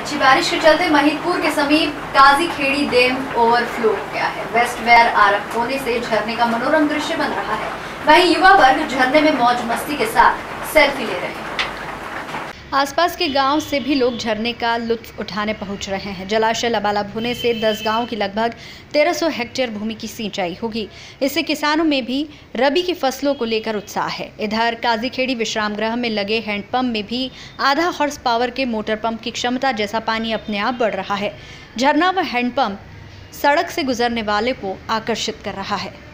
अच्छी बारिश के चलते महिदपुर के समीप काजी खेड़ी डैम ओवरफ्लो हो गया है। वेस्ट वेयर आरंभ होने से झरने का मनोरम दृश्य बन रहा है। वहीं युवा वर्ग झरने में मौज मस्ती के साथ सेल्फी ले रहे हैं। आसपास के गांव से भी लोग झरने का लुत्फ उठाने पहुंच रहे हैं। जलाशय लबालब होने से 10 गांव की लगभग 1300 हेक्टेयर भूमि की सिंचाई होगी। इससे किसानों में भी रबी की फसलों को लेकर उत्साह है। इधर काजीखेड़ी विश्राम गृह में लगे हैंडपंप में भी आधा हॉर्स पावर के मोटर पंप की क्षमता जैसा पानी अपने आप बढ़ रहा है। झरना व हैंडपंप सड़क से गुजरने वाले को आकर्षित कर रहा है।